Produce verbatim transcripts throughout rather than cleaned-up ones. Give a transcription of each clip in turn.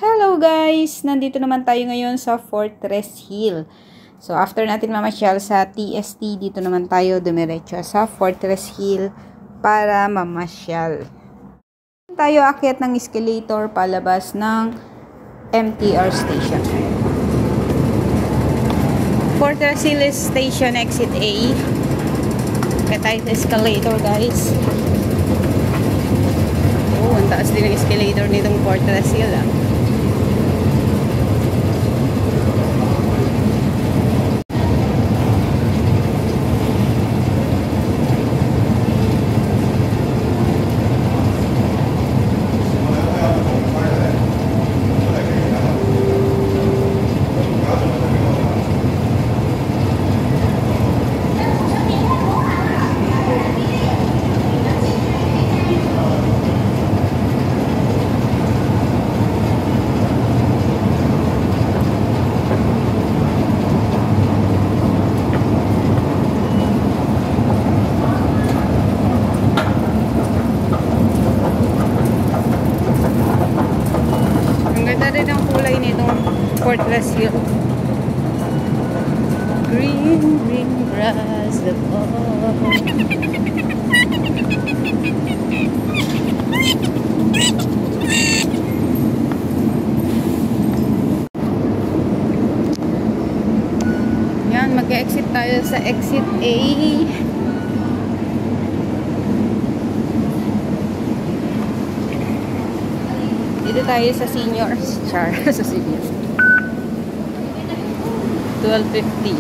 Hello guys! Nandito naman tayo ngayon sa Fortress Hill. So after natin mamasyal sa T S T, dito naman tayo dumiretso sa Fortress Hill para mamasyal. Tayo akyat ng escalator palabas ng M T R station. Fortress Hill Station Exit A. Kaya tayo sa escalator guys. Oh, ang taas din ang escalator nitong Fortress Hill ah. Fortress Hill. Green, green grass above. Yan, mag-exit tayo sa exit A. Dito tayo sa seniors. Char, sa seniors. twelve fifty.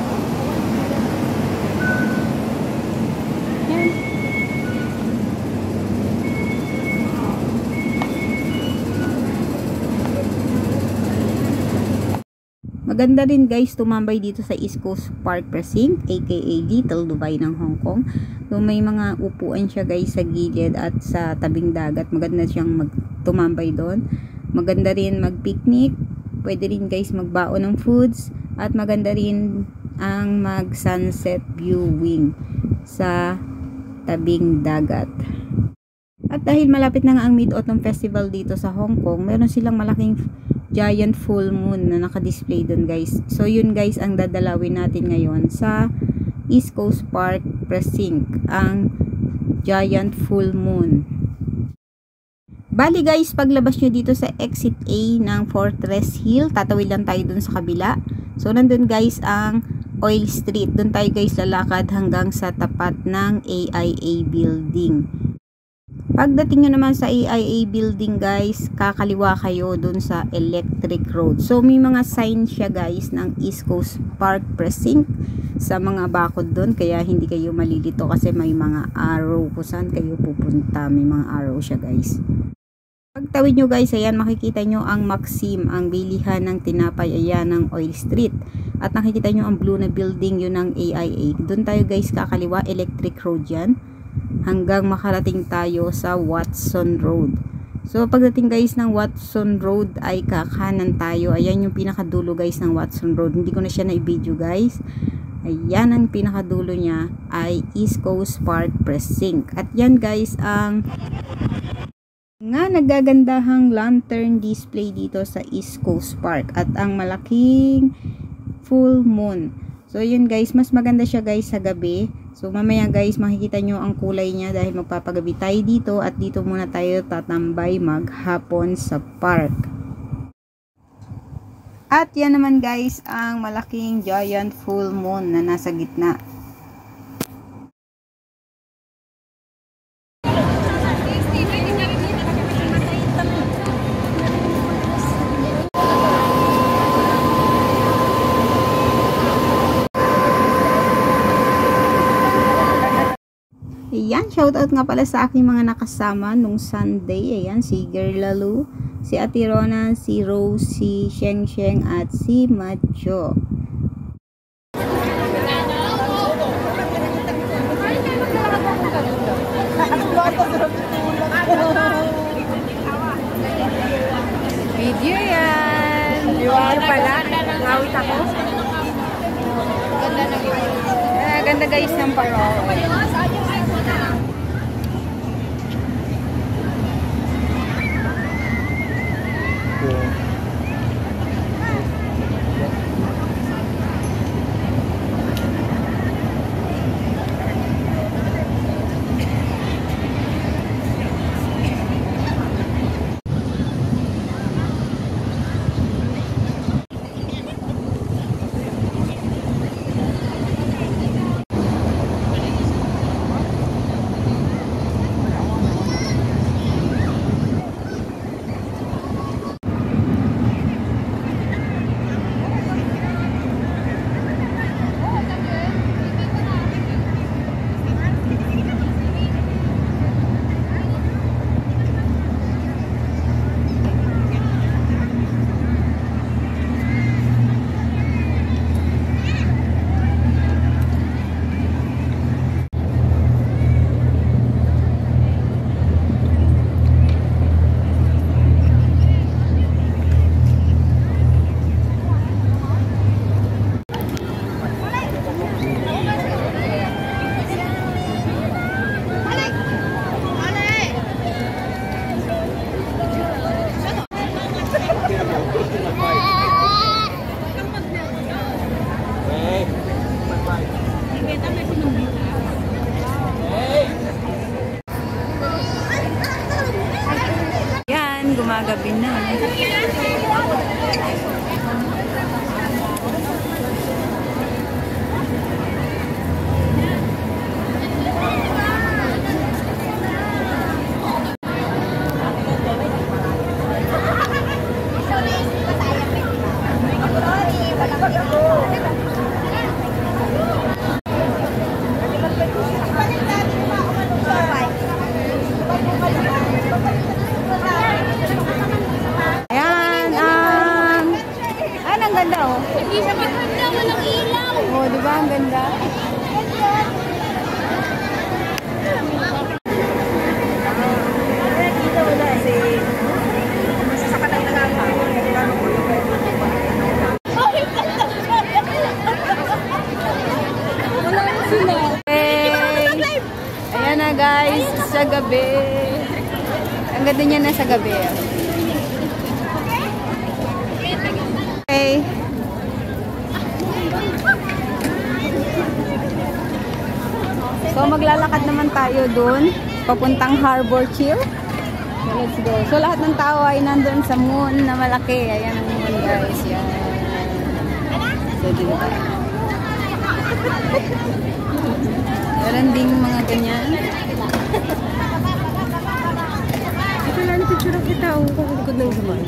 Yan. Maganda din guys tumambay dito sa East Coast Park Precinct, aka Little Dubai ng Hong Kong. So may mga upuan siya guys sa gilid at sa tabing dagat. Maganda siyang magtumambay doon. Maganda rin mag-picnic. Pwede rin guys magbaon ng foods. At maganda rin ang mag sunset viewing sa tabing dagat. At dahil malapit na nga ang Mid-Autumn Festival dito sa Hong Kong, meron silang malaking giant full moon na naka-display doon guys. So yun guys ang dadalawin natin ngayon sa East Coast Park Precinct, ang giant full moon. Bali guys, paglabas nyo dito sa exit A ng Fortress Hill, tatawid lang tayo dun sa kabila. So, nandun guys ang Oil Street. Doon tayo guys lalakad hanggang sa tapat ng A I A building. Pagdating nyo naman sa A I A building guys, kakaliwa kayo doon sa Electric Road. So, may mga sign siya guys ng East Coast Park Precinct sa mga bakod doon. Kaya hindi kayo malilito kasi may mga arrow kung saan kayo pupunta. May mga arrow siya guys. Pagtawid nyo guys, ayan makikita nyo ang Maxim, ang bilihan ng tinapay, ayan ng Oil Street. At nakikita nyo ang blue na building, yun ng A I A. Doon tayo guys kakaliwa, Electric Road yan. Hanggang makarating tayo sa Watson Road. So pagdating guys ng Watson Road ay kakanan tayo. Ayan yung pinakadulo guys ng Watson Road. Hindi ko na siya na-video guys. Ayan ang pinakadulo niya ay East Coast Park Precinct. At yan guys ang nga nagagandahang lantern display dito sa East Coast Park at ang malaking full moon. So yun guys, mas maganda siya guys sa gabi. So mamaya guys makikita nyo ang kulay niya dahil magpapagabi tayo dito at dito muna tayo tatambay maghapon sa park. At yan naman guys ang malaking giant full moon na nasa gitna. Ayan, shoutout nga pala sa aking mga nakasama nung Sunday. Ayan, si Gerlalu, si Ate Rona, si Rose, si Sheng Sheng, at si Macho. Video yan! Yung pala, ngawit ako. Ganda na yun. Ganda guys ng parol. Yeah. muna. Ayan, ang... Ah, ang ganda oh. Hindi siya maganda, walang ilaw. Oh, di ba? Ang ganda. Dito wala si... Masasaka ng nanganga. Ayan na guys, sa gabi. Ang ganda niya na sa gabi. Okay. So maglalakad naman tayo dun, papuntang Harbor Chill. So let's go. So lahat ng tao ay nandun sa moon na malaki. Ayan ang moon guys. Yan. So diba? Meron ding mga ganyan. Ito lang picture ng kita. Ang kukukod ng zaman.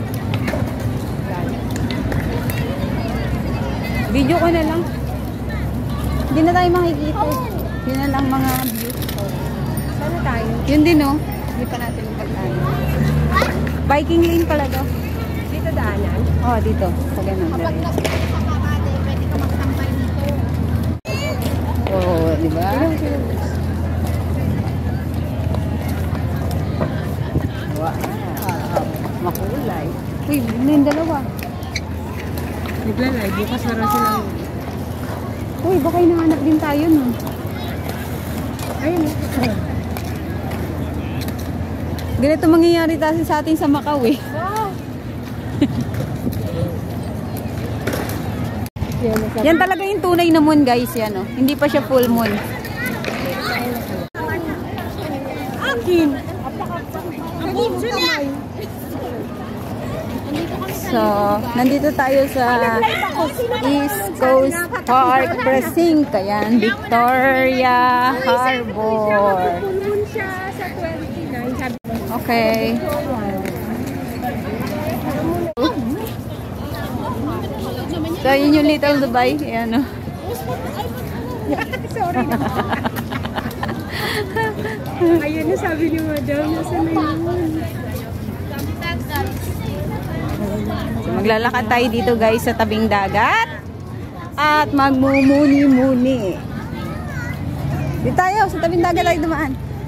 Video ko na lang. Hindi na tayo makikita. Yun na lang mga view. Saan tayo? Yun din oh. Hindi pa natin pagdaan. Biking lane pala to. Dito daanan? Oo, oh, dito. Pag ganun. Pwede ka magtampay dito. Oo, oh, di ba? Wow. Makulay. Uy, na yung dalawa. Naglalay, bukas na rin sila. Uy, baka hinahanap din tayo nun. Ayun. Ganito mangyayari tayo sa atin sa Macau eh. Wow! Yan talaga yung tunay na moon guys, yan oh. Hindi pa siya full moon. Akin! Ang bunso niya. So, nandito tayo sa East Coast Park Precinct. Ayan, Victoria Harbor. Pumun siya sa twenty-nine. Sabi ko, Okay. So, yun yung Little Dubai. Ayan oh. sorry na. Ayun na sabi ni Madam. Nasa na yun? So, maglalakad tayo dito guys sa tabing dagat. At magmumuni-muni. Dito tayo, sa tabing dagat tayo dumaan.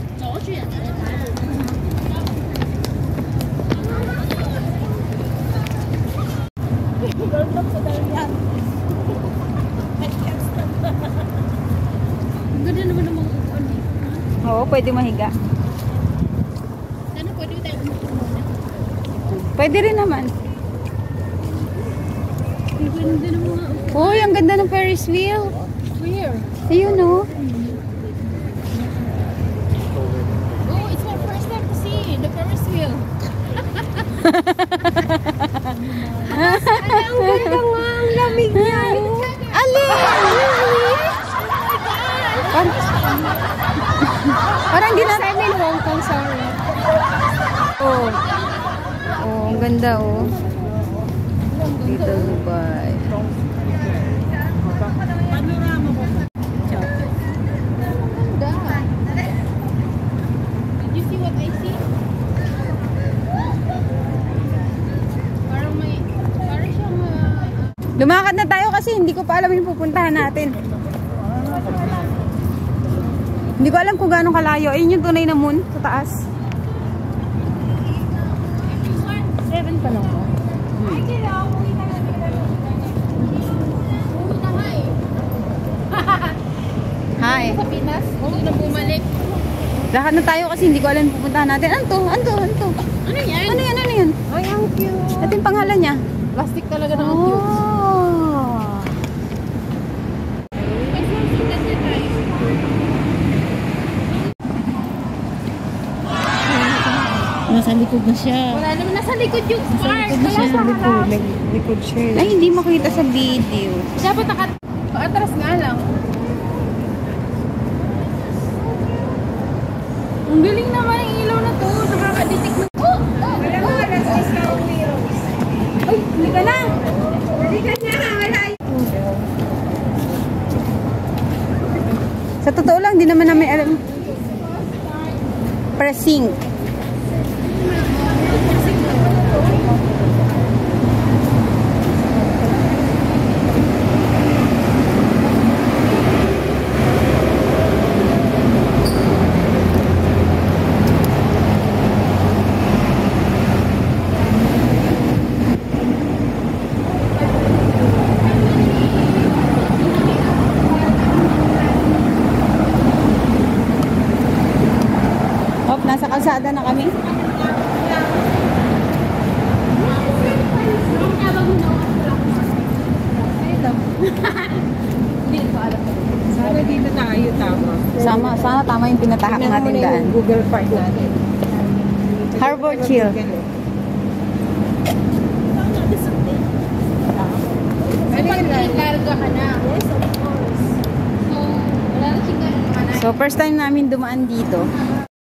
Ganda naman ng mga upuan eh. Oo, pwede mahiga. Sana pwede tayo umupo. Pwede rin naman. Ang ganda ng mga upuan. Uy, ang ganda ng Ferris wheel. Where? Ayun oh. Oh, it's my first time to see the Ferris wheel. Ay, ang ganda nga. Ang lamig niya. Alin? Parang, parang di na... I'm in Hong Kong, sorry. Oh. Oh, ang ganda oh. Dito Dubai. Panorama ko. Did you see what I see? Parang may... Parang siyang... Uh, Lumakad na tayo kasi hindi ko pa alam yung pupuntahan natin. Hindi ko alam kung gaano kalayo. Ayun yung tunay na moon sa taas. Seven pa lang ako. Hi. sa Pinas. Huwag na bumalik. Lakad na tayo kasi hindi ko alam yung pupuntahan natin. Ano to? Ano to? Ano to? Ano yan? Ano yan? Ano yan? Ay, ang cute. Ito yung pangalan niya. Plastic talaga ng cute. Oh. May sunsundan niya tayo. Nasaan likod na siya. Wala naman, nasa likod yung spark. Wala sa harap. Likod siya. Ay, hindi makita sa video. Dapat naka... Atras nga lang. Ang galing naman ang ilaw na to. Nakaka-detect na... Oh! Oh! Wala mo, alas is na umiyo. Ay! Hindi ka na! Dali ka niya, wala. Sa totoo lang, di naman namin alam. Pressing. Hop, nasa kalsada na kami. Sana dito tayo tama. Sama, sana tama yung pinatahak Tingnan mo natin na daan. yung Google Park natin. Harbor Chill. Kapag naglarga ka na. Yes, of course. So, wala na siyang ganun ka na. So, first time namin dumaan dito.